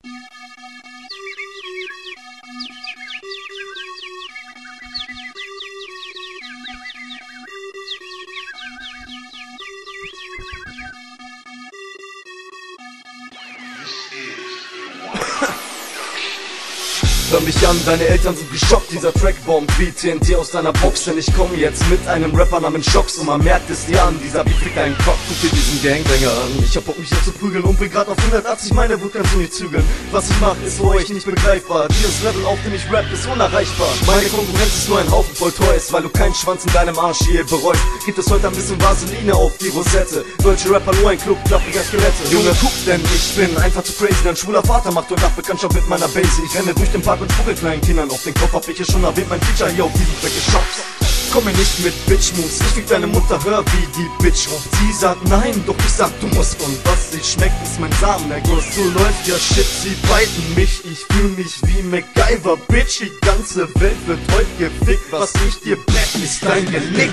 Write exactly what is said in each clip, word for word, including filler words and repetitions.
Hör mich an, deine Eltern sind geschockt, dieser Track bombt wie T N T aus deiner Box. Denn ich komm jetzt mit einem Rapper namens Shocks und man merkt es dir an, dieser Beat fickt deinen Kopf. Guck dir diesen Gangbanger an, ich hab Bock mich jetzt zu prügeln und bin grad auf hundertachtzig, meine Wut kannst du nicht zügeln. Was ich mach, ist für euch nicht begreifbar, dieses Level, auf dem ich rap, ist unerreichbar. Meine Konkurrenz ist nur ein Haufen voll Toys, weil du keinen Schwanz in deinem Arsch je bereust. Gibt es heute ein bisschen Vaseline auf die Rosette, deutsche Rapper nur ein Club, klappriger Skelette. Junge, guck, denn ich bin einfach zu crazy, dein schwuler Vater macht heute Nacht Bekanntschaft mit meiner Base. Ich renne durch den Park und spucke kleinen Kindern auf den Kopf, hab ich hier schon erwähnt, mein Feature hier auf diesem Track ist Shocks. Komm mir nicht mit Bitch-Moves, ich fick deine Mutter, hör wie die Bitch ruft. Sie sagt nein, doch ich sag du musst, und was sich schmeckt ist mein Samenerguss. So läuft ja shit, sie beiden mich, ich fühl mich wie MacGyver, Bitch. Die ganze Welt wird heute gefickt, was ich dir blät, ist dein Genick.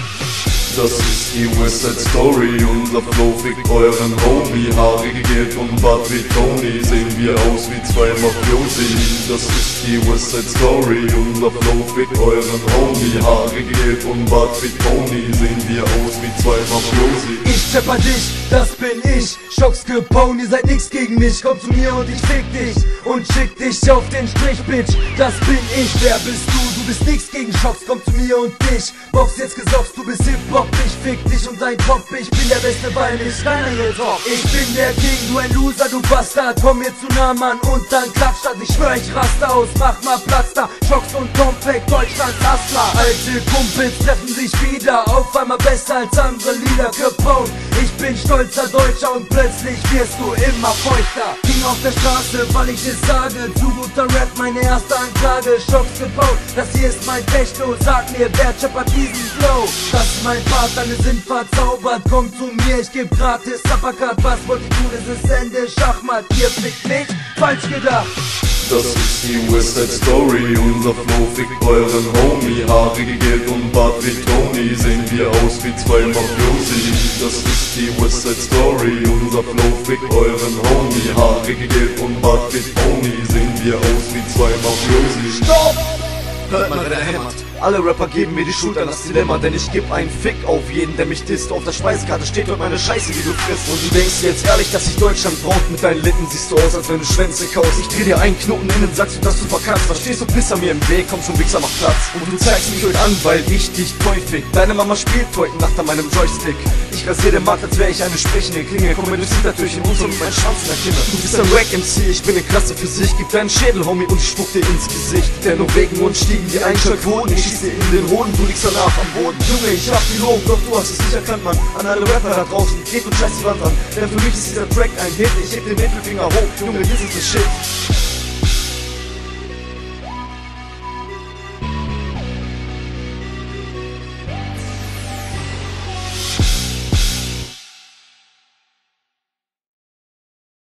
Das ist die Westside Story, unser Flow fickt euren Homie. Haarige Geld und Bart wie Tony, sehen wir aus wie zwei Mafiosi. Das ist die Westside Story, unser Flow fickt euren Homie. Haarige Geld und Bart wie Tony, sehen wir aus wie zwei Mafiosi. Ich zepper dich, das bin ich, Shocks Capone, ihr seid nix gegen mich. Komm zu mir und ich fick dich und schick dich auf den Strich, Bitch. Das bin ich, wer bist du? Du bist nix gegen Shocks, komm zu mir und dich. Box jetzt gesofft, du bist Hip-Hop, ich fick dich und dein Kopf. Ich bin der Beste, weil ich deiner hier top. Ich bin der King, du ein Loser, du Bastard. Komm mir zu nah, Mann, und dann klatscht das. Ich schwör, ich raste aus, mach mal Platz da. Shocks und Compact, Deutschlands Hustler. Alte Kumpels treffen sich wieder, auf einmal besser als andere Lieder. Capone, ich bin stolzer Deutscher und plötzlich wirst du immer feuchter. King auf der Straße, weil ich es sage, zu guter Rap, meine erste Anklage. Shocks Capone, das hier ist mein Techno. Sag mir, wer chippert diesen Flow? Das ist mein Part, deine sind verzaubert. Komm zu mir, ich geb gratis Uppercut. Was wollt ihr tun, es ist Ende Schachmatt. Ihr fickt mich, falsch gedacht. Das ist die Westside Story, unser Flow fickt euren Homie. Haarige Geld und Bart wie Tony, sehen wir aus wie zwei Mafiosi. Das ist die Westside Story, unser Flow fickt euren Homie. Haarige Geld und Bart wie Tony, sehen wir aus wie zwei Mafiosi. Stopp! Hört mal, wer da hämmert. Alle Rapper geben mir die Schuld an das Dilemma, denn ich geb einen Fick auf jeden, der mich disst. Auf der Speisekarte steht dort meine Scheiße, die du frisst. Und du denkst jetzt ehrlich, dass sich Deutschland braucht. Mit deinen Lippen siehst du aus, als wenn du Schwänze kaust. Ich dreh dir einen Knoten innen, sagst du, dass du verkackst. Verstehst du, Pisser mir im Weg, komm schon, Wichser, mach Platz. Und du zeigst mich heute an, weil ich dich toll fick. Deine Mama spielt heute Nacht an meinem Joystick. Ich rasier den Markt, als wär ich eine sprechende Klinge. Komm mir durchs Hintertürchen und so mit meinem Schwanz in der Kimme. Du bist ein Wack-M C, ich bin eine Klasse für sich. Gib deinen Schädel, Homie, und ich spuck dir ins Gesicht. Der Norwegenmund stiegen die Einschaltquoten. Ich schieß dir in den Hoden, du liegst danach am Boden. Junge, ich hab die Lob, doch du hast es nicht erkannt, Mann. An alle Rapper da draußen, geht und scheiß die Wand an. Denn für mich ist dieser Track ein Hit, ich heb den Mittelfinger hoch. Junge, this is the shit.